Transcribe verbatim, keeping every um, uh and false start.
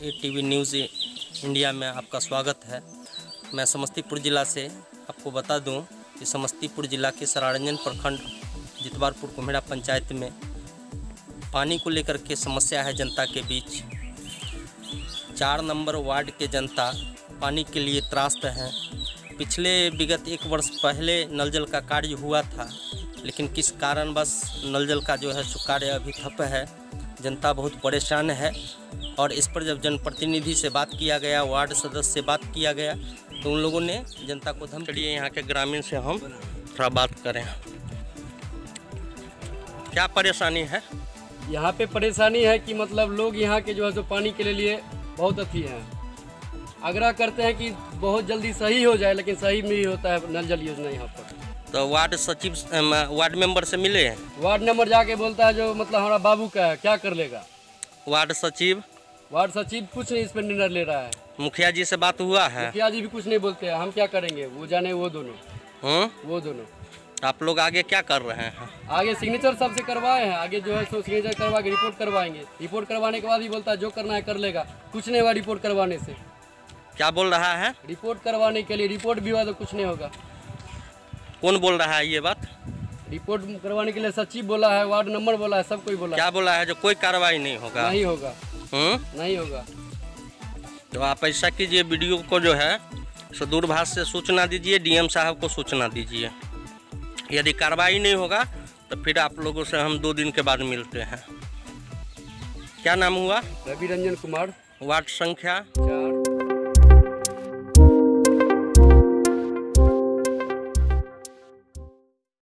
ए TV news India में आपका स्वागत है। मैं समस्तीपुर ज़िला से आपको बता दूं कि समस्तीपुर ज़िला के सरारंजन प्रखंड जितवारपुर कुम्हेड़ा पंचायत में पानी को लेकर के समस्या है जनता के बीच। चार नंबर वार्ड के जनता पानी के लिए त्रास्त हैं। पिछले विगत एक वर्ष पहले नल जल का कार्य हुआ था, लेकिन किस कारणवश नल जल का जो है सो कार्य अभी ठप है। जनता बहुत परेशान है और इस पर जब जनप्रतिनिधि से बात किया गया, वार्ड सदस्य से बात किया गया, तो उन लोगों ने जनता को धमकी दी। यहाँ के ग्रामीण से हम थोड़ा बात करें, क्या परेशानी है? यहाँ पे परेशानी है कि मतलब लोग यहाँ के जो है सो पानी के लिए बहुत अथी हैं, आग्रह करते हैं कि बहुत जल्दी सही हो जाए, लेकिन सही नहीं होता है नल जल योजना यहाँ पर। तो वार्ड सचिव वार्ड मेंबर से मिले हैं? वार्ड नंबर जाके बोलता है जो मतलब हमारा बाबू का है, क्या कर लेगा। वार्ड सचिव वार्ड सचिव कुछ नहीं इस पर निर्णय ले रहा है। मुखिया जी से बात हुआ है? मुखिया जी भी कुछ नहीं बोलते हैं। हम क्या करेंगे, वो जाने वो दोनों। हुँ? वो दोनों आप लोग आगे क्या कर रहे हैं? आगे सिग्नेचर सबसे करवाए हैं, आगे जो है सो सिग्नेचर करवा के रिपोर्ट करवाएंगे। रिपोर्ट करवाने के बाद ही बोलता है जो करना है कर लेगा। कुछ नहीं हुआ रिपोर्ट करवाने से। क्या बोल रहा है? रिपोर्ट करवाने के लिए रिपोर्ट भी हुआ तो कुछ नहीं होगा। कौन बोल रहा है ये बात? रिपोर्ट करवाने के लिए सचिव बोला है, वार्ड नंबर बोला है, सब कोई बोला। क्या बोला है? जो कोई कार्रवाई नहीं होगा? नहीं होगा। हुँ? नहीं होगा। तो आप ऐसा कीजिए, वीडियो को जो है सो दूरभाष से सूचना दीजिए, डीएम साहब को सूचना दीजिए। यदि कार्रवाई नहीं होगा तो फिर आप लोगों से हम दो दिन के बाद मिलते हैं। क्या नाम हुआ? रवि रंजन कुमार। वार्ड संख्या